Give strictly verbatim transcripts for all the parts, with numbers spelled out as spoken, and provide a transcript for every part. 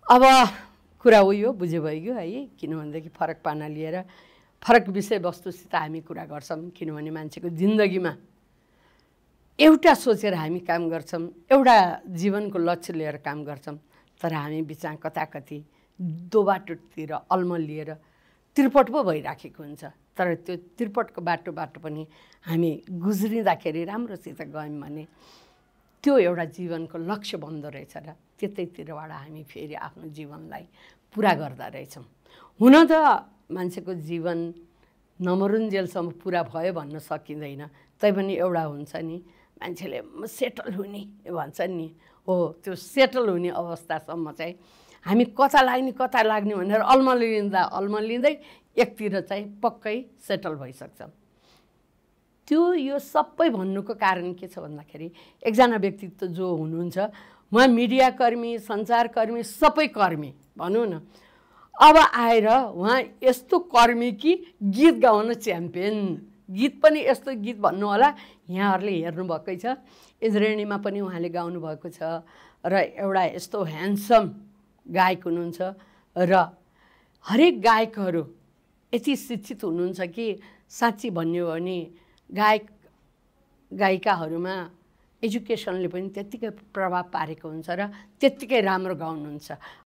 अब कुरा उयो बुझे भइगयो है, किनभनेदेखि फरक पाना लिएर फरक विषयवस्तुसित हामी कुरा गर्छौँ। किनभने मान्छेको जिन्दगीमा एउटा सोचेर हामी काम गर्छौँ, एउटा जीवनको लक्ष्य लिएर काम गर्छौँ, तर हामी बिचमा कता कति दो बाटोतिर अल्मलिएर त्रिपट पो भइराखेको हुन्छ। तर त्यो त्रिपटको बाटो बाटो पनि हामी गुज्रिँदाखेरि राम्रोसित गयौँ भने त्यो एउटा जीवनको लक्ष्य बन्दो रहेछ र त्यतैतिरबाट हामी फेरि आफ्नो जीवनलाई पुरा गर्दा रहेछौँ। हुन त मान्छेको जीवन नमरुन्जेलसम्म पुरा भयो भन्न सकिँदैन, तैपनि एउटा हुन्छ नि मान्छेले सेटल हुने भन्छ नि, हो त्यो सेटल हुने अवस्थासम्म चाहिँ हामी कता लाग्ने कता लाग्ने भनेर अल्मलिँदा अल्मलिँदै एकतिर चाहिँ पक्कै सेटल भइसक्छ। त्यो यो सबै भन्नुको कारण के छ भन्दाखेरि एकजना व्यक्तित्व जो हुनुहुन्छ उहाँ मिडियाकर्मी, सञ्चारकर्मी, सबै कर्मी भनौँ न, अब आएर उहाँ यस्तो कर्मी कि गीत गाउन च्याम्पियन, गीत पनि यस्तो गीत भन्नु होला यहाँहरूले हेर्नुभएकै छ, इन्द्रेणीमा पनि उहाँले गाउनुभएको छ र एउटा यस्तो ह्यान्डसम गायक हुनुहुन्छ र हरेक गायकहरू यति शिक्षित हुनुहुन्छ कि साँच्ची भन्यो भने गायक गायिकाहरूमा एजुकेसनले पनि त्यत्तिकै प्रभाव पारेको हुन्छ र त्यत्तिकै राम्रो गाउनुहुन्छ।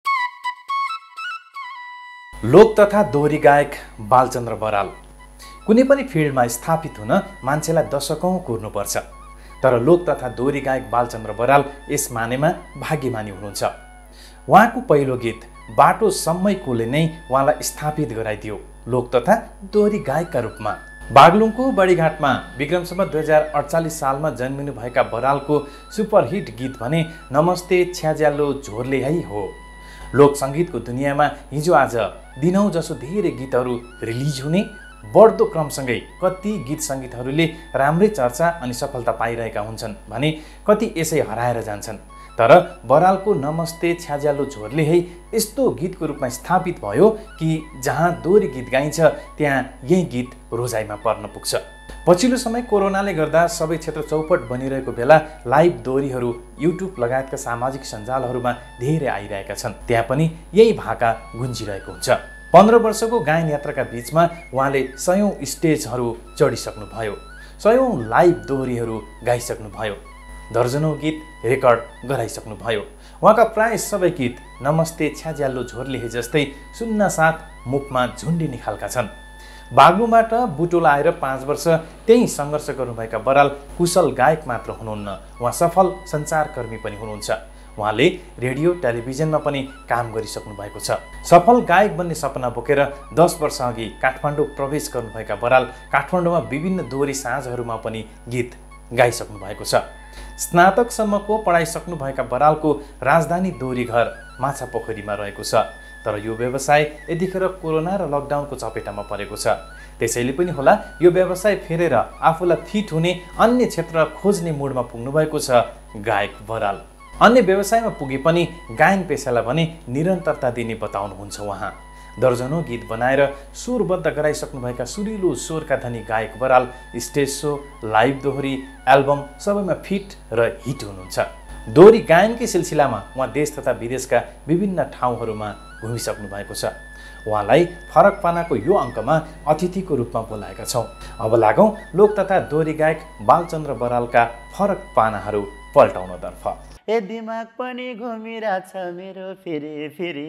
लोक तथा दोहोरी गायक बालचन्द्र बराल कुनै पनि फिल्डमा स्थापित हुन मान्छेलाई दशकौँ कुर्नुपर्छ, तर लोक तथा दोहोरी गायक बालचन्द्र बराल यस मानेमा भाग्यमानी हुनुहुन्छ। उहाँको पहिलो गीत बाटोसम्मैकोले नै उहाँलाई स्थापित गराइदियो लोक तथा दोहोरी गायकका रूपमा। बागलुङको बडीघाटमा विक्रमसम्म दुई हजार अडचालिस सालमा जन्मिनुभएका बरालको सुपरहिट गीत भने नमस्ते छ्याज्यालो झोरले है हो। लोक सङ्गीतको दुनियाँमा हिजो आज दिनौँ जसो धेरै गीतहरू रिलिज हुने बढ्दो क्रमसँगै कति गीत सङ्गीतहरूले राम्रै चर्चा अनि सफलता पाइरहेका हुन्छन् भने कति यसै हराएर जान्छन्। तर बरालको नमस्ते छ्याज्यालो झोरले है यस्तो गीतको रूपमा स्थापित भयो कि जहाँ दोहोरी गीत गाइन्छ त्यहाँ यही गीत रोजाइमा पर्न पुग्छ। पछिल्लो समय कोरोनाले गर्दा सबै क्षेत्र चौपट बनिरहेको बेला लाइभ दोहोरीहरू युट्युब लगायतका सामाजिक सञ्जालहरूमा धेरै आइरहेका छन्, त्यहाँ पनि यही भाका गुन्जिरहेको हुन्छ। पन्ध्र वर्षको गायन यात्राका बिचमा उहाँले सयौँ स्टेजहरू चढिसक्नुभयो, सयौँ लाइभ दोहोरीहरू गाइसक्नुभयो, दर्जनौँ गीत रेकर्ड गराइसक्नुभयो। उहाँका प्राय सबै गीत नमस्ते छ्याज्यालो झोरले हे जस्तै सुन्न साथ मुखमा झुन्डिने खालका छन्। बागलुङबाट बुटोल आएर पाँच वर्ष त्यही सङ्घर्ष गर्नुभएका बराल कुशल गायक मात्र हुनुहुन्न, उहाँ सफल सञ्चारकर्मी पनि हुनुहुन्छ। उहाँले रेडियो टेलिभिजनमा पनि काम गरिसक्नु भएको छ। सफल गायक बन्ने सपना बोकेर दस वर्ष अघि काठमाडौँ प्रवेश गर्नुभएका बराल काठमाडौँमा विभिन्न दोहोरी साँझहरूमा पनि गीत गाइसक्नु भएको छ। स्नातकसम्मको पढाइ सक्नुभएका बरालको राजधानी दोहोरी घर माछापोखरीमा रहेको छ, तर यो व्यवसाय यतिखेर कोरोना र लकडाउनको चपेटामा परेको छ। त्यसैले पनि होला यो व्यवसाय फेरेर आफूलाई फिट हुने अन्य क्षेत्र खोज्ने मुडमा पुग्नुभएको छ गायक बराल। अन्य व्यवसायमा पुगे पनि गायन पेसालाई भने निरन्तरता दिने बताउनुहुन्छ उहाँ। दर्जनौँ गीत बनाएर स्वरबद्ध गराइसक्नुभएका सुरिलो स्वरका धनी गायक बराल स्टेज सो, लाइभ दोहोरी, एल्बम सबैमा फिट र हिट हुनुहुन्छ। दोहोरी गायनकै सिलसिलामा उहाँ देश तथा विदेशका विभिन्न ठाउँहरूमा घुमिसक्नु भएको छ। उहाँलाई फरक पानाको यो अङ्कमा अतिथिको रूपमा बोलाएका छौँ। अब लागौँ लोक तथा दोहोरी गायक बालचन्द्र बरालका फरक पानाहरू पल्टाउनतर्फ। ए दिमाग पनि घुमिरहेछ मेरो फेरि फेरि,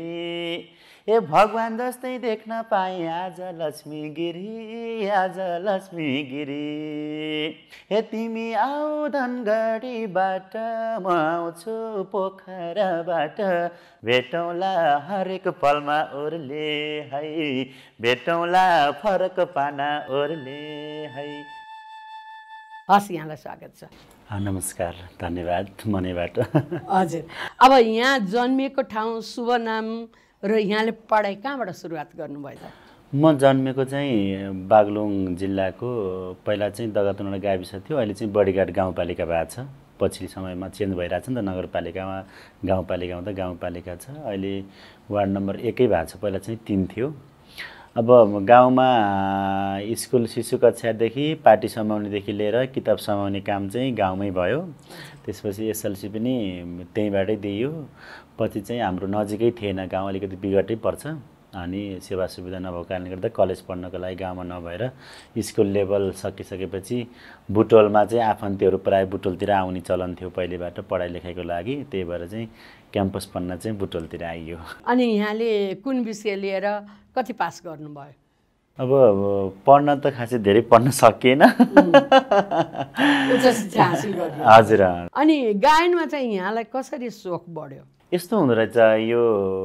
ए भगवान जस्तै देख्न पाएँ आज लक्ष्मी गिरी, आज लक्ष्मी गिरी। ए तिमी आऊ धनगढीबाट म आउँछु पोखराबाट, भेटौँला हरेक पलमा ओर्ले है, भेटौँला फरक पाना ओर्ले है। हस्, यहाँलाई स्वागत छ। नमस्कार, धन्यवाद मनैबाट। हजुर, अब यहाँ जन्मिएको ठाउँ, शुभ नाम र यहाँले पढाइ कहाँबाट सुरुवात गर्नुभयो त? म जन्मेको चाहिँ बागलुङ जिल्लाको, पहिला चाहिँ दगतनौला गाविस थियो, अहिले चाहिँ बडीघाट गाउँपालिका भएको छ। पछिल्लो समयमा चेन्ज भइरहेको छ नि त, नगरपालिकामा गाउँपालिकामा त गाउँपालिका छ। अहिले वार्ड नम्बर एकै भएको छ, पहिला चाहिँ तिन थियो। अब गाउँमा स्कुल शिशु कक्षादेखि पाटी समाउनेदेखि लिएर किताब समाउने काम चाहिँ गाउँमै भयो। त्यसपछि एसएलसी पनि त्यहीँबाटै दिइयो। पछि चाहिँ हाम्रो नजिकै थिएन, गाउँ अलिकति विगतै पर्छ अनि सेवा सुविधा नभएको कारणले गर्दा कलेज पढ्नको लागि गाउँमा नभएर स्कुल लेभल सकिसकेपछि बुटोलमा चाहिँ आफन्तीहरू प्रायः बुटोलतिर आउने चलन थियो पहिलेबाट पढाइ लेखाइको लागि। त्यही भएर चाहिँ क्याम्पस पढ्न चाहिँ बुटोलतिर आइयो। अनि यहाँले कुन विषय लिएर कति पास गर्नुभयो? अब पढ्न त खासै धेरै पढ्न सकिएन। हजुर। अनि गायनमा चाहिँ यहाँलाई कसरी सोख बढ्यो? यस्तो हुँदो रहेछ, यो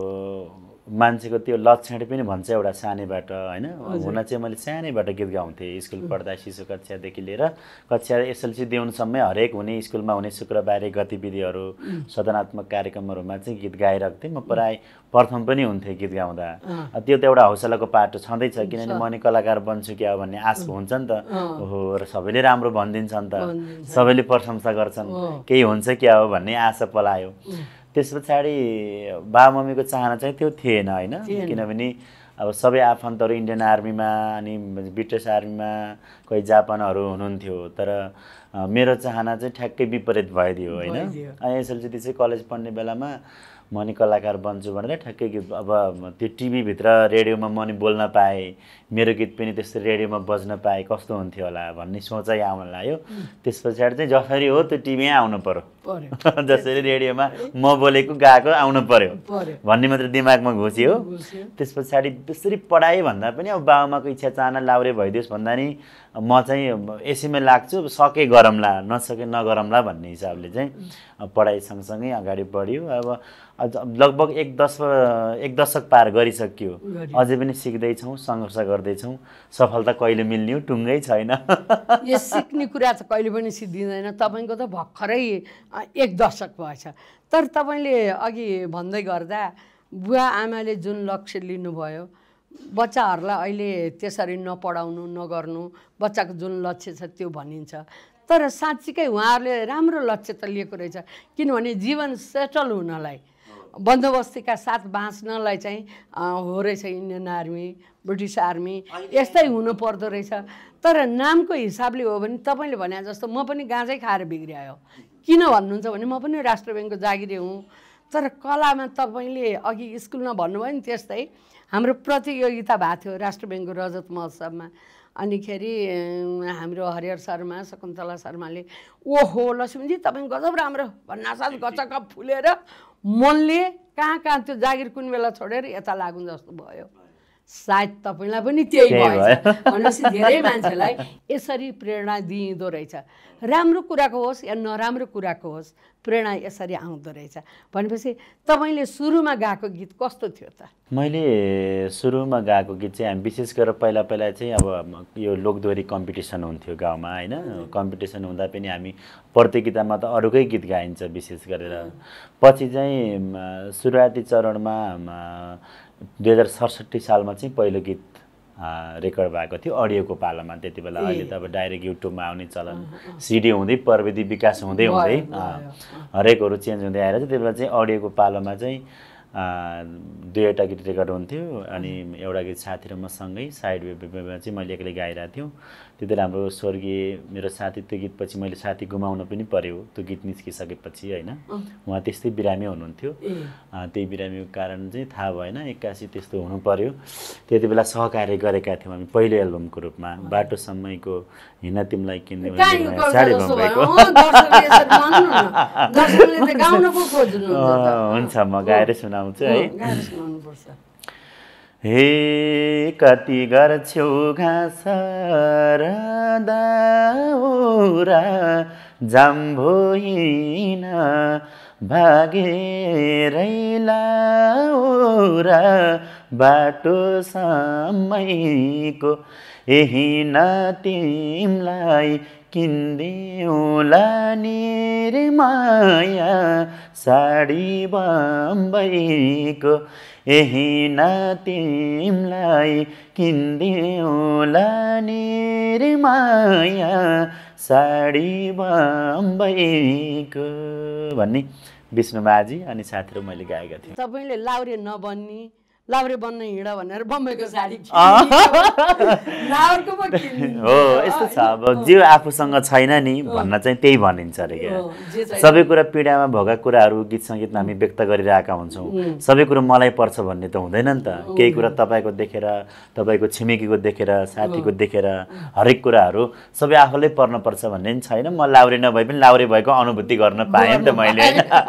मान्छेको त्यो लक्षण पनि भन्छ एउटा सानैबाट होइन। हुन चाहिँ मैले सानैबाट गीत गाउँथेँ स्कुल पढ्दा, शिशु कक्षादेखि लिएर कक्षा एसएलसी देउनसम्मै हरेक हुने स्कुलमा हुने शुक्रबारे गतिविधिहरू सदनात्मक कार्यक्रमहरूमा चाहिँ गीत गाइरहेको थिएँ। म प्राय प्रथम पनि हुन्थेँ गीत गाउँदा। त्यो त एउटा हौसलाको पाटो छँदैछ, किनभने म नि कलाकार बन्छु क्या भन्ने आश हुन्छ नि त। ओहो, र सबैले राम्रो भनिदिन्छन् त, सबैले प्रशंसा गर्छन्, केही हुन्छ क्या हो भन्ने आशा पलायो। त्यस पछाडि बाबुमम्मीको चाहना चाहिँ त्यो थिएन होइन, किनभने अब सबै आफन्तहरू इन्डियन आर्मीमा अनि ब्रिटिस आर्मीमा कोही जापानहरू हुनुहुन्थ्यो। तर मेरो चाहना चाहिँ ठ्याक्कै विपरीत भइदियो होइन। एसएलसी चाहिँ कलेज पढ्ने बेलामा म नि कलाकार बन्छु भनेर ठ्याक्कै गीत, अब त्यो टिभीभित्र रेडियोमा म नि बोल्न पाएँ, मेरो गीत पनि त्यस्तो रेडियोमा बज्न पाएँ कस्तो हुन्थ्यो होला भन्ने सोचाइ आउन लाग्यो। त्यस पछाडि चाहिँ जसरी हो त्यो टिभीमै आउनु पर्यो, जसरी रेडियोमा म बोलेको गाएको आउनु पर्यो भन्ने मात्र दिमागमा घुस्यो। त्यस पछाडि त्यसरी पढाएँ भन्दा पनि अब बाबुआमाको इच्छा चाहना लाउरे भइदियोस् भन्दा नि म चाहिँ यसैमै लाग्छु, सके गरौँला नसके नगरौँला भन्ने हिसाबले चाहिँ पढाइ सँगसँगै अगाडि बढ्यो। अब लगभग एक दश एक दशक पार गरिसक्यो, अझै पनि सिक्दैछौँ, सङ्घर्ष गर्दैछौँ। सफलता कहिले मिल्ने हो टुङ्गै छैन। यो सिक्ने कुरा त कहिले पनि सिद्धिँदैन। तपाईँको त भर्खरै एक दशक भएछ, तर तपाईँले अघि भन्दै गर्दा बुवा आमाले जुन लक्ष्य लिनुभयो बच्चाहरूलाई अहिले त्यसरी नपढाउनु नगर्नु, बच्चाको जुन लक्ष्य छ त्यो भनिन्छ। तर साँच्चीकै उहाँहरूले राम्रो लक्ष्य त लिएको रहेछ, किनभने जीवन सेटल हुनलाई बन्दोबस्तीका साथ बाँच्नलाई चाहिँ हो रहेछ इन्डियन आर्मी, ब्रिटिस आर्मी यस्तै हुनु पर्दो रहेछ। तर नामको हिसाबले हो भने तपाईँले भने जस्तो म पनि गाँजै खाएर बिग्रियो। किन भन्नुहुन्छ भने म पनि राष्ट्र ब्याङ्कको जागिरे हुँ। तर कलामा तपाईँले अघि स्कुलमा भन्नुभयो नि त्यस्तै हाम्रो प्रतियोगिता भएको थियो राष्ट्र ब्याङ्कको रजत महोत्सवमा। अनिखेरि हाम्रो हरिहर शर्मा शकुन्तला शर्माले ओहो लक्ष्मीजी तपाईँ गजब राम्रो भन्नासाथ गचक फुलेर मनले कहाँ कहाँ त्यो जागिर कुन बेला छोडेर यता लागुन् जस्तो भयो। सायद तपाईँलाई पनि त्यही भएछ भनेपछि धेरै मान्छेलाई यसरी प्रेरणा दिइँदो रहेछ। राम्रो कुराको होस् या नराम्रो कुराको होस् प्रेरणा यसरी आउँदो रहेछ। भनेपछि तपाईँले सुरुमा गाएको गीत कस्तो थियो त? मैले सुरुमा गाएको गीत चाहिँ हामी विशेष गरेर पहिला पहिला चाहिँ अब यो लोकदोहोरी कम्पिटिसन हुन्थ्यो गाउँमा होइन। कम्पिटिसन हुँदा पनि हामी प्रतियोगितामा त अरूकै गीत गाइन्छ विशेष गरेर। पछि चाहिँ सुरुवाती चरणमा दुई हजार सडसठी सालमा चाहिँ पहिलो गीत रेकर्ड भएको थियो अडियोको पालामा। त्यति बेला अहिले त अब डाइरेक्ट युट्युबमा आउने चलन, सिडी हुँदै प्रविधि विकास हुँदै हुँदै हरेकहरू चेन्ज हुँदै आएर चाहिँ त्यति बेला चाहिँ अडियोको पालामा चाहिँ दुईवटा गीत रेकर्ड हुन्थ्यो। अनि एउटा गीत साथी र मसँगै साइड वेमा चाहिँ मैले एक्लै गाइरहेको थियौँ। त्यति बेला हाम्रो स्वर्गीय मेरो साथी त्यो गीतपछि मैले साथी गुमाउन पनि पर्यो त्यो गीत निस्किसकेपछि होइन। उहाँ त्यस्तै बिरामी हुनुहुन्थ्यो, त्यही बिरामीको कारण चाहिँ थाहा भएन, एक्कासी त्यस्तो हुनु पर्यो। त्यति बेला सहकार्य गरेका थियौँ हामी पहिलो एल्बमको रूपमा। बाटोसम्मैको हिँड तिमीलाई किन्ने साडी बम्बईको। हुन्छ म गाएर सुनाउँछु है। हे कति गर्छौ घाँस र दाउरा जाम्भो हिँड भागेरै लाउरा बाटो समयको हिँड तिमलाई किन्देऊला निर्माया साडी बम्बईको हिँड तिमलाई किन्देऊला निर्माया साडी बम्बईको भन्ने विष्णु माझी अनि साथीहरू मैले गाएका थिएँ। तपाईँले लाउरे नबन्ने लाउरे बन्न हिँड भनेर बम्बईको साडी लाउरको पो किन्नु हो यस्तो छ अब जे आफूसँग छैन नि भन्न चाहिँ त्यही भनिन्छ अरे क्या सबै कुरा पीडामा भएका कुराहरू गीत सङ्गीतमा हामी व्यक्त गरिरहेका हुन्छौँ सबै कुरो मलाई पर्छ भन्ने त हुँदैन नि त केही कुरा तपाईँको देखेर तपाईँको छिमेकीको देखेर साथीको देखेर हरेक कुराहरू सबै आफूलाई पर्नुपर्छ भन्ने पनि छैन म लाउरे नभए पनि लाउरे भएको अनुभूति गर्न पाएँ नि त मैले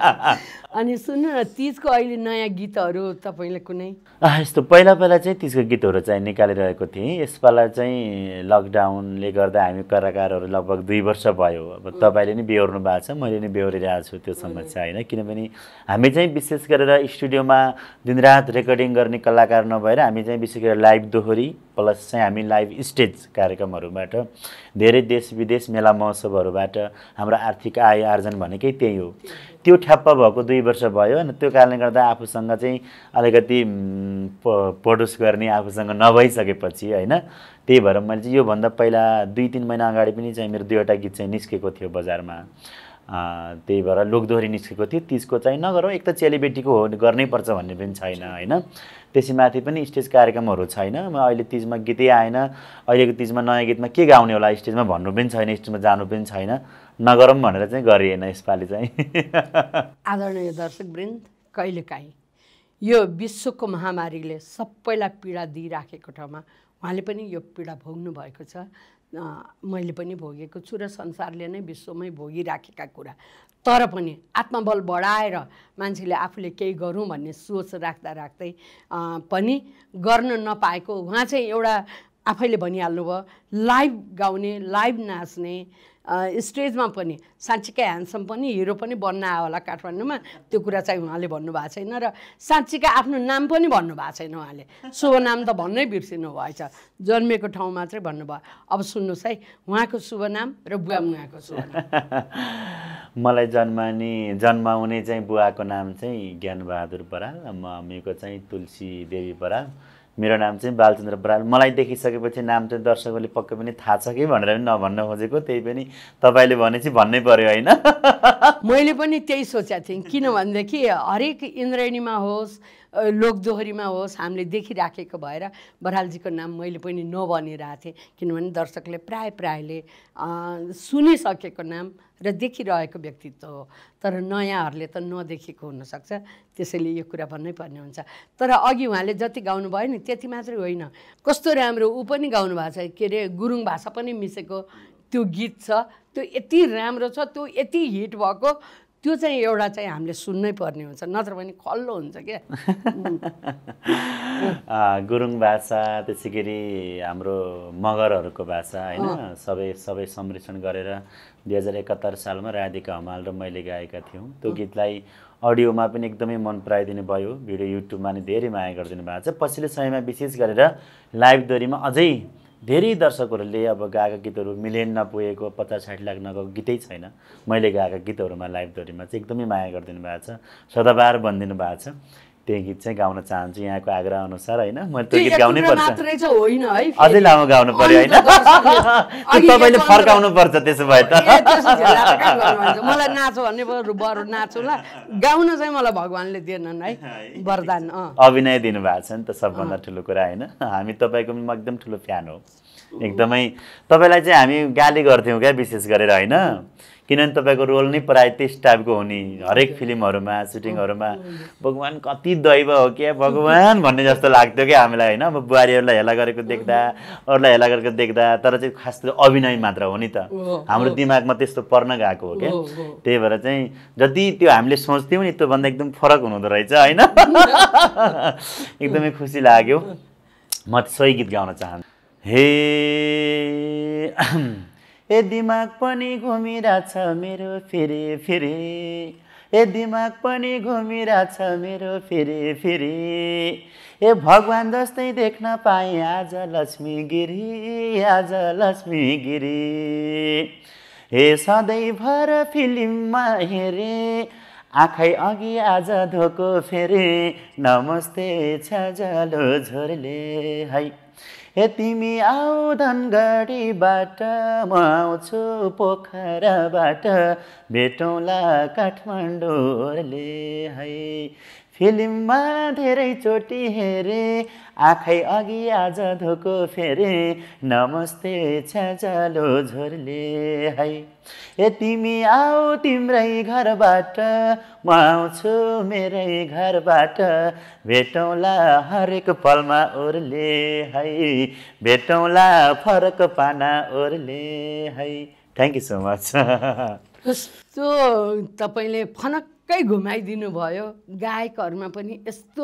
अनि सुन्नु न तीजको अहिले नयाँ गीतहरू तपाईँले कुनै यस्तो पहिला पहिला चाहिँ तीजको गीतहरू चाहिँ निकालिरहेको थिएँ यसपालि चाहिँ लकडाउनले गर्दा हामी कलाकारहरू लगभग दुई वर्ष भयो अब तपाईँले नि बेहोर्नु भएको छ मैले नि बेहोरिरहेको छु त्यो समस्या होइन किनभने हामी चाहिँ विशेष गरेर स्टुडियोमा दिनरात रेकर्डिङ गर्ने कलाकार नभएर हामी चाहिँ विशेष गरेर लाइभ दोहोरी प्लस चाहिँ हामी लाइभ स्टेज कार्यक्रमहरूबाट धेरै देश विदेश मेला महोत्सवहरूबाट हाम्रो आर्थिक आय आर्जन भनेकै त्यही हो त्यो ठ्याप्प भएको दुई वर्ष भयो अनि त्यो कारणले गर्दा आफूसँग चाहिँ अलिकति प्रड्युस गर्ने आफूसँग नभइसकेपछि होइन त्यही भएर मैले चाहिँ योभन्दा पहिला दुई तिन महिना अगाडि पनि चाहिँ मेरो दुईवटा गीत चाहिँ निस्केको थियो बजारमा त्यही भएर लोकदोहोरी निस्केको थियो तीजको चाहिँ नगरौँ एक त चेलीबेटीको हो गर्नैपर्छ भन्ने पनि छैन होइन त्यसैमाथि पनि स्टेज कार्यक्रमहरू छैन म अहिले तीजमा गीतै आएन अहिलेको तीजमा नयाँ गीतमा के गाउने होला स्टेजमा भन्नु पनि छैन स्टेजमा जानु पनि छैन नगरौँ भनेर चाहिँ गरिएन यसपालि चाहिँ आदरणीय दर्शकवृन्द कहिलेकाहीँ यो विश्वको महामारीले सबैलाई पीडा दिइराखेको ठाउँमा उहाँले पनि यो पीडा भोग्नु भएको छ मैले पनि भोगेको छु र संसारले नै विश्वमै भोगिराखेका कुरा तर पनि आत्मबल बढाएर मान्छेले आफूले केही गरौँ भन्ने सोच राख्दा राख्दै पनि गर्न नपाएको उहाँ चाहिँ एउटा आफैले भनिहाल्नु भयो लाइभ गाउने लाइभ नाच्ने स्टेजमा पनि साँच्चीकै ह्यान्डसम पनि हिरो पनि बन्न आयो होला काठमाडौँमा त्यो कुरा चाहिँ उहाँले भन्नुभएको छैन र साँच्चीकै आफ्नो नाम पनि भन्नुभएको छैन उहाँले शुभ नाम त भन्नै बिर्सिनु भएछ जन्मेको ठाउँ मात्रै भन्नुभयो अब सुन्नुहोस् है उहाँको शुभ नाम र बुवा मुवाको शुभ नाम मलाई जन्माउने जन्माउने चाहिँ बुवाको नाम चाहिँ ज्ञानबहादुर बराल मम्मीको चाहिँ तुलसी देवी बराल मेरो नाम चाहिँ बालचन्द्र बराल मलाई देखिसकेपछि नाम चाहिँ दर्शकहरूले पक्कै पनि थाहा छ कि भनेर पनि नभन्न खोजेको त्यही पनि तपाईँले भनेपछि भन्नै पर्यो होइन मैले पनि त्यही सोचेको थिएँ किनभनेदेखि हरेक इन्द्रेणीमा होस् लोकदोहोरीमा होस् हामीले देखिराखेको भएर बरालजीको नाम मैले पनि नभनिरहेको थिएँ किनभने दर्शकले प्राय प्रायले सुनिसकेको नाम र देखिरहेको व्यक्तित्व हो तर नयाँहरूले त नदेखेको हुनसक्छ त्यसैले यो कुरा भन्नै पर्ने हुन्छ तर अघि उहाँले जति गाउनुभयो नि त्यति मात्रै होइन कस्तो राम्रो ऊ पनि गाउनु भएको छ के अरे गुरुङ भाषा पनि मिसेको त्यो गीत छ त्यो यति राम्रो छ त्यो यति हिट भएको त्यो चाहिँ एउटा चाहिँ हामीले सुन्नै पर्ने हुन्छ नत्र भने खल्लो हुन्छ क्या गुरुङ भाषा त्यसै गरी हाम्रो मगरहरूको भाषा होइन सबै सबै संरक्षण गरेर दुई हजार एकात्तर सालमा राधिका हमाल र मैले गाएका थियौँ त्यो गीतलाई अडियोमा पनि एकदमै मन पराइदिनु भयो भिडियो युट्युबमा नि धेरै माया गरिदिनु भएको छ पछिल्लो समयमा विशेष गरेर लाइभ दोहोरीमा अझै धेरै दर्शकहरूले अब गाएका गीतहरू मिलियन नपुगेको पचास साठी लाख नगएको गीतै छैन मैले गाएका गीतहरूमा लाइभ दोहोरीमा चाहिँ एकदमै माया गरिदिनु भएको छ सदाबहार भनिदिनु भएको छ त्यही गीत चाहिँ गाउन चाहन्छु यहाँको आग्रह अनुसार होइन मैले त्यो गीत गाउनै पर्छ अझै लामो गाउनु पर्यो होइन तपाईँले फर्काउनु पर्छ त्यसो भए त मलाई नाचो भन्ने बरु नाचो ला गाउन चाहिँ मलाई भगवान्ले दिएनन् है वरदान अभिनय दिनुभएको छ नि त सबभन्दा ठुलो कुरा होइन हामी तपाईँको म एकदम ठुलो फ्यान हो एकदमै तपाईँलाई चाहिँ हामी गाली गर्थ्यौँ क्या विशेष गरेर होइन किनभने तपाईँको रोल नै प्राय त्यस टाइपको हो नि हरेक फिल्महरूमा सुटिङहरूमा भगवान् कति दैव हो क्या भगवान् भन्ने जस्तो लाग्थ्यो क्या हामीलाई होइन अब बुहारीहरूलाई हेला गरेको देख्दा अरूलाई हेला गरेको देख्दा तर चाहिँ खास त्यो अभिनय मात्र हो नि त हाम्रो दिमागमा त्यस्तो पर्न गएको हो क्या त्यही भएर चाहिँ जति त्यो हामीले सोच्थ्यौँ नि त्योभन्दा एकदम फरक हुँदो रहेछ होइन एकदमै खुसी लाग्यो म सही गीत गाउन चाहन्छु हे ए दिमाग पनि घुमिरहेछ मेरो फेरि फेरि ए दिमाग पनि घुमिरहेछ मेरो फेरि फेरि ए भगवान् जस्तै देख्न पाएँ आज लक्ष्मी गिरी आज लक्ष्मी गिरी हे सधैँभर फिल्ममा हेरे आँखै अघि आज धोको फेरि नमस्ते छजलो झोरले है ए तिमी आऊ धनगढीबाट म आउँछु पोखराबाट भेटौँला काठमाडौँले है फिल्ममा धेरैचोटि हेरे आँखै अघि आज धोको फेरे नमस्ते छ्याजालो झोरले है ए तिमी आऊ तिम्रै घरबाट म आउँछु मेरै घरबाट भेटौँला हरेक पलमा ओर्ले है भेटौँला फरक पाना ओर्ले है थ्याङ्क यू सो मच कस्तो तपाईँले फनक्कै घुमाइदिनु भयो गायकहरूमा पनि यस्तो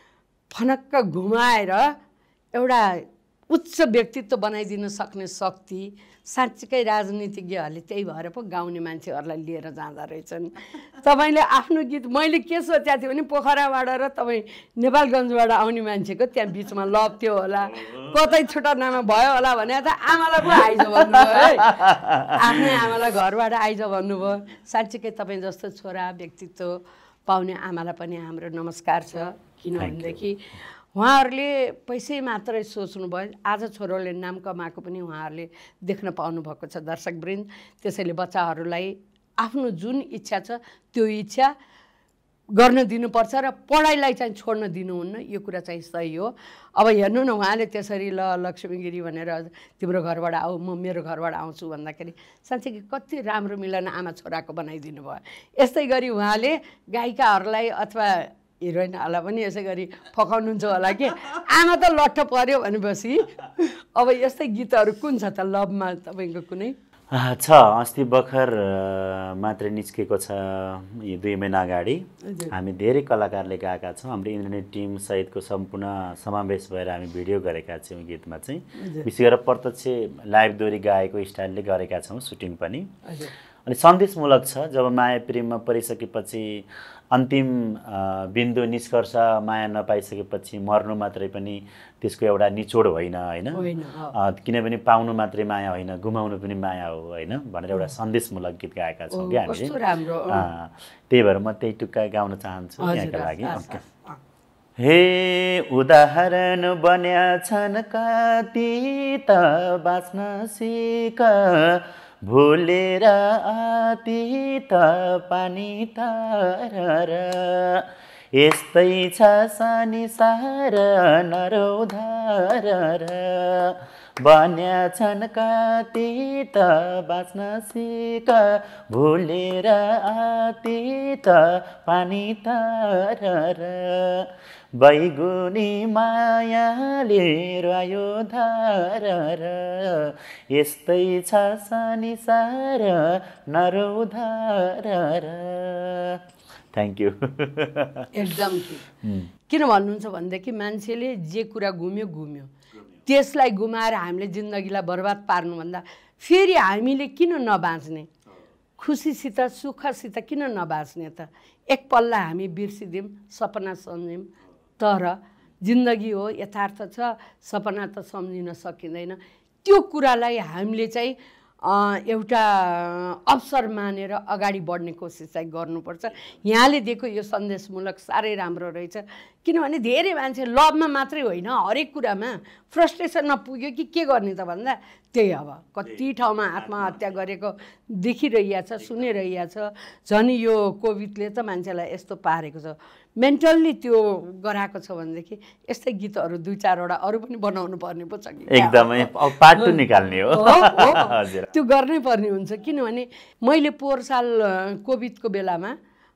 फनक्क घुमाएर एउटा उच्च व्यक्तित्व बनाइदिन सक्ने शक्ति साँच्चीकै राजनीतिज्ञहरूले त्यही भएर पो गाउने मान्छेहरूलाई लिएर जाँदा रहेछन् तपाईँले आफ्नो गीत मैले के सोचेको थिएँ भने पोखराबाट र तपाईँ नेपालगञ्जबाट आउने मान्छेको त्यहाँ बिचमा लभ थियो होला कतै छुट्टानामा भयो होला भने त आमालाई पो आइज भन्नुभयो है आफ्नै आमालाई घरबाट आइज भन्नुभयो साँच्चीकै तपाईँ जस्तो छोरा व्यक्तित्व पाउने आमालाई पनि हाम्रो नमस्कार छ किनभनेदेखि उहाँहरूले पैसै मात्रै सोच्नुभयो आज छोरोले नाम कमाएको पनि उहाँहरूले देख्न पाउनुभएको छ दर्शकवृन्द त्यसैले बच्चाहरूलाई आफ्नो जुन इच्छा छ त्यो इच्छा गर्न दिनुपर्छ र पढाइलाई चाहिँ छोड्न दिनुहुन्न यो कुरा चाहिँ सही हो अब हेर्नु न उहाँले त्यसरी ल लक्ष्मी गिरी भनेर तिम्रो घरबाट आऊ म मेरो घरबाट आउँछु भन्दाखेरि साँच्चै कति राम्रो मिलन आमा छोराको बनाइदिनु भयो यस्तै गरी उहाँले गायिकाहरूलाई अथवा हिरोइनहरूलाई पनि यसै गरी फकाउनुहुन्छ होला कि आमा त लट्ठ पर्यो भनेपछि अब यस्तै गीतहरू कुन छ त लभमा तपाईँको कुनै छ अस्ति भर्खर मात्रै निस्केको छ यो दुई महिना अगाडि हामी धेरै कलाकारले गाएका छौँ हाम्रो इन्टरनेट टिम सहितको सम्पूर्ण समावेश भएर हामी भिडियो गरेका छौँ गीतमा चाहिँ विशेष गरेर प्रत्यक्ष लाइभ दोहोरी गाएको स्टाइलले गरेका छौँ सुटिङ पनि अनि सन्देशमूलक छ जब माया प्रेममा परिसकेपछि अन्तिम बिन्दु निष्कर्ष माया नपाइसकेपछि मर्नु मात्रै पनि त्यसको एउटा निचोड होइन होइन किनभने पाउनु मात्रै माया होइन गुमाउनु पनि माया हो होइन भनेर एउटा सन्देशमूलक गीत गाएका छौँ क्या हामीले त्यही भएर म त्यही टुक्का गाउन चाहन्छु यहाँका लागि हे उदाहरण बन्या छन् कति त बाँच्न सिक भुलेर आती त पानी तार यस्तै छ संसार नरौधार बन्या छन् कति त बाँच्न सिक भुलेर आती त पानी तार बैगुनी मायाले रह्यो धार यस्तै छ संसार नरौधार थ्याङ्क यू एकदम किन भन्नुहुन्छ भनेदेखि मान्छेले जे कुरा घुम्यो घुम्यो त्यसलाई गुमाएर हामीले जिन्दगीलाई बर्बाद पार्नुभन्दा फेरि हामीले किन नबाँच्ने खुसीसित सुखसित किन नबाँच्ने त एक पल्ला हामी बिर्सिदिउँ सपना सम्झौँ तर जिन्दगी हो यथार्थ छ सपना त सम्झिन सकिँदैन त्यो कुरालाई हामीले चाहिँ एउटा अवसर मानेर अगाडि बढ्ने कोसिस चाहिँ गर्नुपर्छ यहाँले दिएको यो सन्देशमूलक साह्रै राम्रो रहेछ किनभने धेरै मान्छे लभमा मात्रै होइन हरेक कुरामा फ्रस्ट्रेसनमा पुग्यो कि के गर्ने त भन्दा त्यही अब कति ठाउँमा आत्महत्या गरेको देखिरहेको छ सुनिरहेको छ झन् यो कोभिडले त मान्छेलाई यस्तो पारेको छ मेन्टल्ली त्यो गराएको छ भनेदेखि यस्तै गीतहरू दुई चारवटा अरू पनि बनाउनु पर्ने पो छ कि एकदमै पार्ट टू निकाल्ने हो हजुर त्यो गर्नै पर्ने हुन्छ किनभने मैले पोहोर साल कोभिडको बेलामा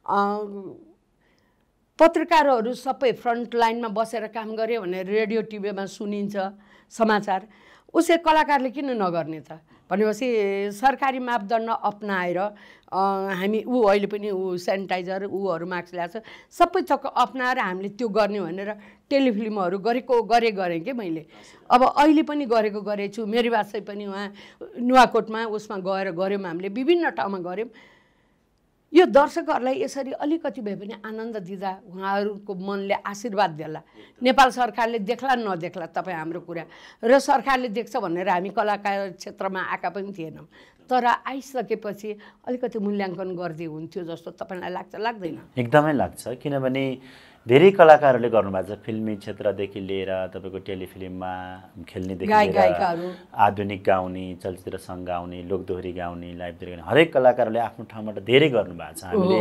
पत्रकारहरू सबै फ्रन्ट लाइनमा बसेर काम गऱ्यो भने रेडियो टिभीमा सुनिन्छ समाचार उसै कलाकारले किन नगर्ने त भनेपछि सरकारी मापदण्ड अपनाएर हामी ऊ अहिले पनि ऊ सेनिटाइजर ऊहरू मास्क ल्याएको छ सबै थोक अपनाएर हामीले त्यो गर्ने भनेर टेलिफिल्महरू गरेको गरेँ गरेँ कि मैले अब अहिले पनि गरेको गरेछु मेरी बासै पनि उहाँ नुवाकोटमा उसमा गएर गऱ्यौँ हामीले विभिन्न ठाउँमा गऱ्यौँ यो दर्शकहरूलाई यसरी अलिकति भए पनि आनन्द दिँदा उहाँहरूको मनले आशीर्वाद देला नेपाल सरकारले देख्ला नदेख्ला तपाईँ हाम्रो कुरा र सरकारले देख्छ भनेर हामी कलाकार क्षेत्रमा आएका पनि थिएनौँ तर आइसकेपछि अलिकति मूल्याङ्कन गर्दै हुन्थ्यो जस्तो तपाईँलाई लाग्छ लाग्दैन एकदमै लाग्छ किनभने धेरै कलाकारहरूले गर्नुभएको छ फिल्मी क्षेत्रदेखि लिएर तपाईँको टेलिफिल्ममा खेल्नेदेखि लिएर आधुनिक गाउने चलचित्र सङ्ग गाउने लोकदोहोरी गाउने लाइभ दोहोरी गाउने हरेक कलाकारहरूले आफ्नो ठाउँबाट धेरै गर्नुभएको छ हामीले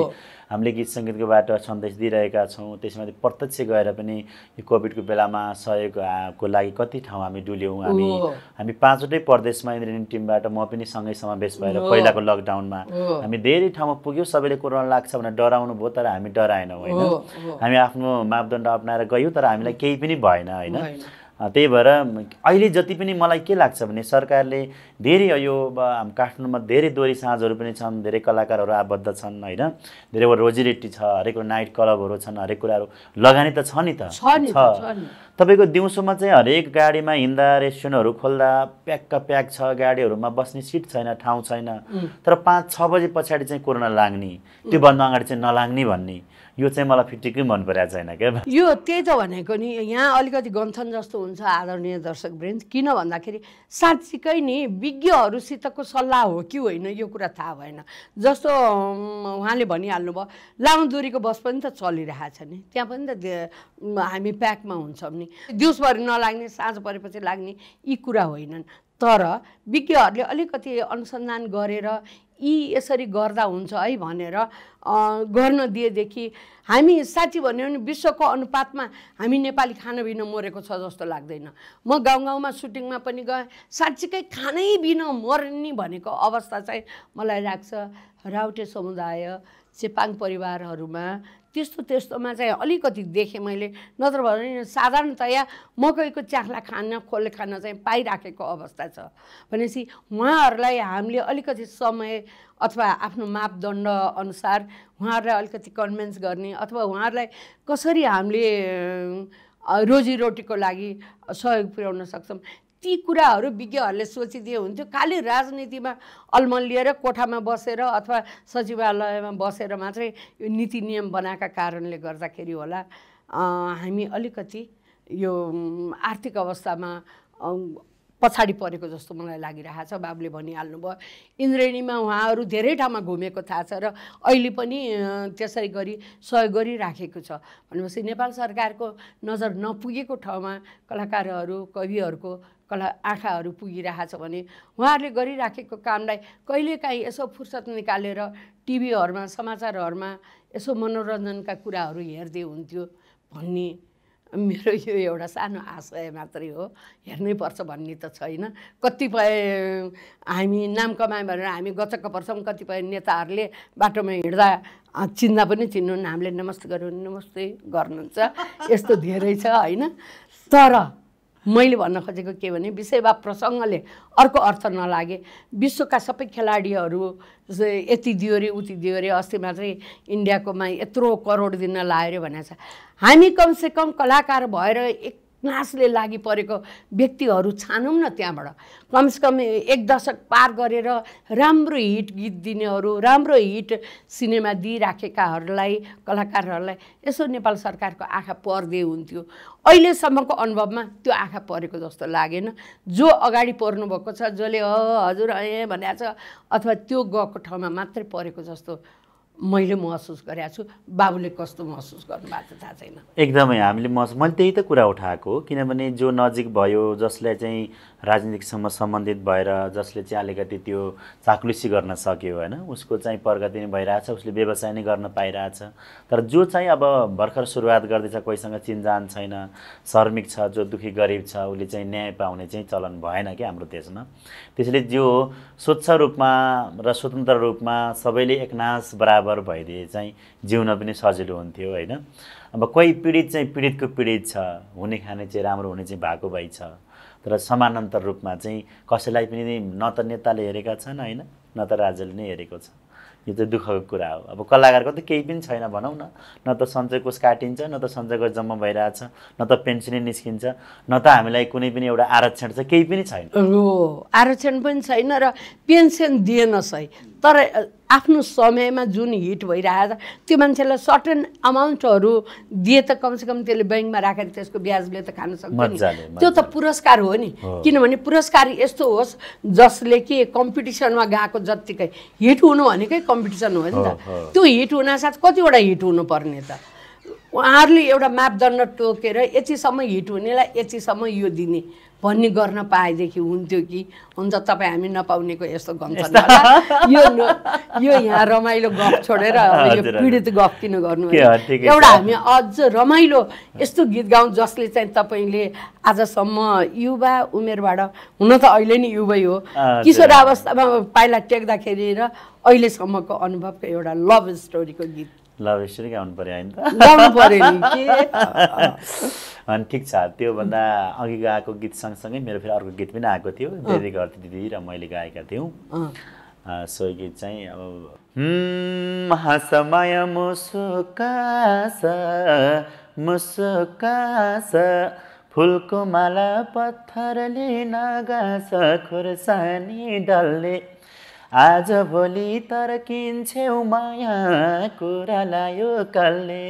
हामीले गीत सङ्गीतकोबाट सन्देश दिइरहेका छौँ। त्यसमा प्रत्यक्ष गएर पनि यो कोभिडको बेलामा सहयोगको लागि कति ठाउँ हामी डुल्यौँ। हामी हामी पाँचवटै प्रदेशमा इन्द्रेणी टिमबाट म पनि सँगै समावेश भएर पहिलाको लकडाउनमा हामी धेरै ठाउँमा पुग्यौँ। सबैले कोरोना लाग्छ भनेर डराउनु भयो, तर हामी डराएनौँ होइन। हामी आफ्नो मापदण्ड अप्नाएर गयौँ, तर हामीलाई केही पनि भएन होइन। त्यही भएर अहिले जति पनि मलाई के लाग्छ भने सरकारले धेरै यो हाम्रो काठमाडौँमा धेरै दोहोरी साँझहरू पनि छन्, धेरै कलाकारहरू आबद्ध छन् होइन, धेरै रोजीरोटी छ, हरेक नाइट क्लबहरू छन्, हरेक कुराहरू लगानी त छ नि त छ। तपाईँको दिउँसोमा चाहिँ हरेक गाडीमा हिँड्दा रेस्टुरेन्टहरू खोल्दा प्याकका प्याक छ, गाडीहरूमा बस्ने सिट छैन, ठाउँ छैन, तर पाँच छ बजे पछाडि चाहिँ कोरोना लाग्ने, त्योभन्दा अगाडि चाहिँ नलाग्ने भन्ने यो चाहिँ मलाई फिटिकै मन परेको छैन क्या। यो त्यही त भनेको नि, यहाँ अलिकति गन्थन जस्तो हुन्छ आदरणीय दर्शकवृन्द। किन भन्दाखेरि साँच्चीकै नि विज्ञहरूसितको सल्लाह हो कि होइन यो कुरा थाहा भएन। जस्तो उहाँले भनिहाल्नुभयो लामो दूरीको बस पनि त चलिरहेको छ नि, त्यहाँ पनि त हामी प्याकमा हुन्छौँ नि, दिउँसभरि नलाग्ने साँझ परेपछि लाग्ने यी कुरा होइनन्। तर विज्ञहरूले अलिकति अनुसन्धान गरेर यी यसरी गर्दा हुन्छ है भनेर गर्न दिएदेखि हामी साँच्ची भन्यो भने विश्वको अनुपातमा हामी नेपाली खाना बिना मरेको छ जस्तो लाग्दैन। म गाउँ गाउँमा सुटिङमा पनि गएँ, साँच्चीकै खानै बिना मर्ने भनेको अवस्था चाहिँ मलाई लाग्छ राउटे समुदाय चेपाङ परिवारहरूमा त्यस्तो त्यस्तोमा चाहिँ अलिकति देखेँ मैले। नत्र भने साधारणतया मकैको च्याख्ला खान खोले खान चाहिँ पाइराखेको अवस्था छ भनेपछि उहाँहरूलाई हामीले अलिकति समय अथवा आफ्नो मापदण्ड अनुसार उहाँहरूलाई अलिकति कन्भिन्स गर्ने अथवा उहाँहरूलाई कसरी हामीले रोजीरोटीको लागि सहयोग पुर्याउन सक्छौँ ती कुराहरू विज्ञहरूले सोचिदिए हुन्थ्यो। खालि राजनीतिमा अल्मलिएर कोठामा बसेर अथवा सचिवालयमा बसेर मात्रै यो नीति नियम बनाएका कारणले गर्दाखेरि होला हामी अलिकति यो आर्थिक अवस्थामा पछाडि परेको जस्तो मलाई लागिरहेको छ। बाबुले भनिहाल्नुभयो इन्द्रेणीमा उहाँहरू धेरै ठाउँमा घुमेको थाहा छ र अहिले पनि त्यसै गरी सहयोग गरिराखेको छ भनेपछि नेपाल सरकारको नजर नपुगेको ठाउँमा कलाकारहरू कविहरूको कला आँखाहरू पुगिरहेको छ भने उहाँहरूले गरिराखेको कामलाई कहिलेकाहीँ यसो फुर्सद निकालेर टिभीहरूमा समाचारहरूमा यसो मनोरञ्जनका कुराहरू हेर्दै हुन्थ्यो भन्ने मेरो यो एउटा सानो आशय मात्रै हो। हेर्नै पर्छ भन्ने त छैन। कतिपय हामी नाम कमायौँ भनेर हामी गचक्क पर्छौँ, कतिपय नेताहरूले बाटोमा हिँड्दा चिन्दा पनि चिन्नुहुन्न, हामीले नमस्ते गऱ्यौँ नमस्ते गर्नुहुन्छ, यस्तो धेरै छ होइन। तर मैले भन्न खोजेको के भने विषय वा प्रसङ्गले अर्को अर्थ नलागे विश्वका सबै खेलाडीहरू यति दियो रे उति दियो रे, अस्ति मात्रै इन्डियाकोमा यत्रो करोड दिन लायो रे भनेको छ। हामी कमसेकम कलाकार भएर एक नासले लागि परेको व्यक्तिहरू छानौँ न त्यहाँबाट। कमसेकम एक दशक पार गरेर राम्रो हिट गीत दिनेहरू, राम्रो हिट सिनेमा दिइराखेकाहरूलाई कलाकारहरूलाई यसो नेपाल सरकारको आँखा पर्दै हुन्थ्यो। अहिलेसम्मको अनुभवमा त्यो आँखा परेको जस्तो लागेन। जो अगाडि पर्नु भएको छ, जसले हो हजुर ए भनेको छ अथवा त्यो गएको ठाउँमा मात्रै परेको जस्तो मैले महसुस गरेको छु। बाबुले कस्तो महसुस गर्नुभएको थाहा छैन। एकदमै हामीले महसुस मैले त्यही त कुरा उठाएको, किनभने जो नजिक भयो, जसले चाहिँ राजनीतिसँग सम्बन्धित भएर जसले चाहिँ अलिकति त्यो चाक्लुसी गर्न सक्यो होइन, उसको चाहिँ प्रगति नै भइरहेछ, उसले व्यवसाय नै गर्न पाइरहेछ। तर जो चाहिँ अब भर्खर सुरुवात गर्दैछ, कोहीसँग चिनजान छैन, श्रमिक छ, जो दुखी गरिब छ, उसले चाहिँ न्याय पाउने चाहिँ चलन भएन क्या हाम्रो देशमा। त्यसैले जो स्वच्छ रूपमा र स्वतन्त्र रूपमा सबैले एकनास बराबर भइदिए चाहिँ जिउन पनि सजिलो हुन्थ्यो होइन। अब कोही पीडित चाहिँ पीडितको पीडित छ, हुने खाने चाहिँ राम्रो हुने चाहिँ भएको भइ छ, तर समानान्तर रूपमा चाहिँ कसैलाई पनि न त नेताले हेरेका छन् होइन, न त राज्यले नै हेरेको छ। यो चाहिँ दुःखको कुरा हो। अब कलाकारको त केही पनि छैन भनौँ न, न त सञ्चय कोष काटिन्छ, न त सञ्चय कोष जम्मा भइरहेछ, न त पेन्सनै निस्किन्छ, न त हामीलाई कुनै पनि एउटा आरक्षण छ, केही पनि छैन। हो, आरक्षण पनि छैन र पेन्सन दिएनस् है। तर आफ्नो समयमा जुन हिट भइरहेछ त्यो मान्छेलाई सर्टेन अमाउन्टहरू दिए त कमसेकम त्यसले ब्याङ्कमा राखेर त्यसको ब्याजले त खान सक्छ नि। त्यो त पुरस्कार हो नि। किनभने पुरस्कार यस्तो होस् जसले कि कम्पिटिसनमा गएको जत्तिकै हिट हुनु भनेकै कम्पिटिसन हो नि त। त्यो हिट हुनासाथ कतिवटा हिट हुनुपर्ने त उहाँहरूले एउटा मापदण्ड टोकेर यतिसम्म हिट हुनेलाई यतिसम्म यो दिने भन्ने गर्न पाएदेखि हुन्थ्यो कि हुन्छ तपाईँ हामी नपाउनेको यस्तो गन्छ यो यो यहाँ रमाइलो गफ छोडेर यो पीडित गफ किन गर्नु एउटा हामी अझ रमाइलो यस्तो गीत गाउँ जसले चाहिँ तपाईँले आजसम्म युवा उमेरबाट हुन त अहिले नि युवै हो किशोरावस्थामा पाइला टेक्दाखेरि र अहिलेसम्मको अनुभवको एउटा लभ स्टोरीको गीत लभ स्टोरी गाउनु पर्यो होइन त गाउनु पर्यो नि के अनि ठिक छ त्योभन्दा अघि गाएको गीत सँगसँगै मेरो फेरि अर्को गीत पनि आएको थियो दिदी घरती दिदी र मैले गाएका थियौँ सो गीत चाहिँ अब हाँसमाया मुसुकास मुसुकास फुलको माला पत्थरले नगास खुर्सानी डल्ले आज भोलि तर्किन्छौ माया कुरा लायो कल्ले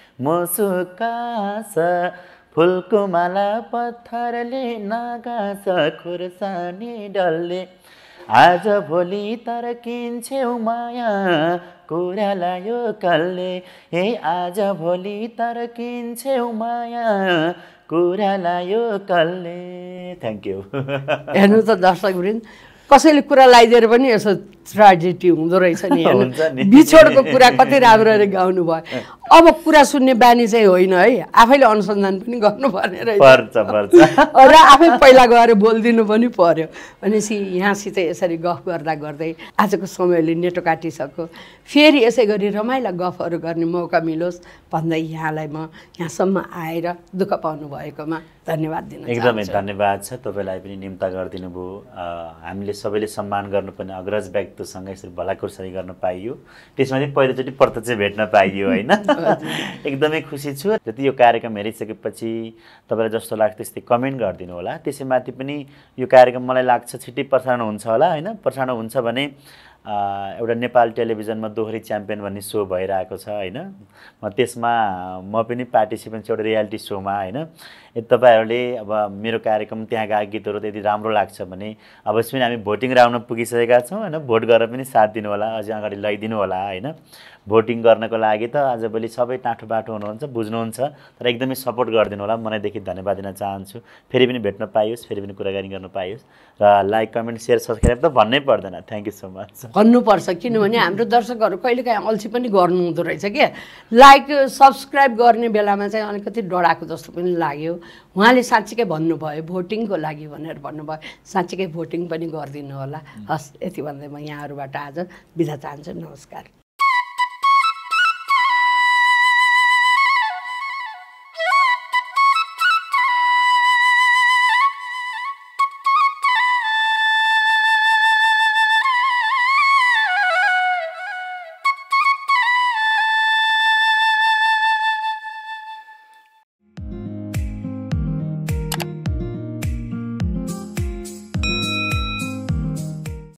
मुसुकास फुलको माला पत्थरले नगास खुर्सानी डल्ले आज भोलि तर्किन्छौ माया कुरा लायो कल्ले हे आज भोलि तर्किन्छौ माया कुरा लायो कल्ले थ्याङ्क यू हेर्नु त दर्शकवृन्द कसैले कुरा लगाइदिएर पनि यसो ट्राजेडी हुँदो रहेछ नि बिछोडको कुरा कति राम्ररी गाउनु भयो अब कुरा सुन्ने बानी चाहिँ होइन है आफैले अनुसन्धान पनि गर्नुपर्ने रहेछ र आफै पहिला गएर बोलिदिनु पनि पर्यो भनेपछि यहाँसित यसरी गफ गर्दा गर्दै आजको समयले नेटो काटिसक्यो फेरि यसै गरी रमाइला गफहरू गर्ने मौका मिलोस् भन्दै यहाँलाई म यहाँसम्म आएर दुःख पाउनु भएकोमा धन्यवाद दिन एकदमै धन्यवाद छ तपाईँलाई पनि निम्ता गरिदिनु भयो हामीले सबैले सम्मान गर्नुपर्ने अग्रज व्यक्तिसँग यसरी भलाकुसारी गर्न पाइयो त्यसमा चाहिँ पहिलोचोटि प्रत्यक्ष भेट्न पाइयो होइन एकदमै खुसी छु जति यो कार्यक्रम हेरिसकेपछि तपाईँलाई जस्तो लाग्छ त्यस्तै कमेन्ट गरिदिनु होला त्यसैमाथि पनि यो कार्यक्रम मलाई लाग्छ छिट्टै प्रसारण हुन्छ होला होइन प्रसारण हुन्छ भने एउटा नेपाल टेलिभिजनमा दोहोरी च्याम्पियन भन्ने सो भइरहेको छ होइन म त्यसमा म पनि पार्टिसिपेन्ट छु एउटा रियालिटी सोमा होइन यदि तपाईँहरूले अब मेरो कार्यक्रम त्यहाँ गाएको गीतहरू त यदि राम्रो लाग्छ भने अवश्य पनि हामी भोटिङ राउन्डमा पुगिसकेका छौँ होइन भोट गरेर पनि साथ दिनु होला अझै अगाडि लैदिनु होला होइन भोटिङ गर्नको लागि त आजभोलि सबै टाँठो बाटो हुनुहुन्छ बुझ्नुहुन्छ तर एकदमै सपोर्ट गरिदिनु होला मनैदेखि धन्यवाद दिन चाहन्छु फेरि पनि भेट्न पाइयोस् फेरि पनि कुराकानी गर्न पाइयोस् र लाइक कमेन्ट सेयर सब्सक्राइब त भन्नै पर्दैन थ्याङ्क यू सो मच भन्नुपर्छ किनभने हाम्रो दर्शकहरू कहिलेकाहीँ अल्छी पनि गर्नु हुँदो रहेछ क्या लाइक सब्सक्राइब गर्ने बेलामा चाहिँ अलिकति डराएको जस्तो पनि लाग्यो उहाँले साँच्चीकै भन्नुभयो भोटिङको लागि भनेर भन्नुभयो साँच्चीकै भोटिङ पनि गरिदिनु होला हस् यति भन्दै म यहाँहरूबाट आज बिदा चाहन्छु नमस्कार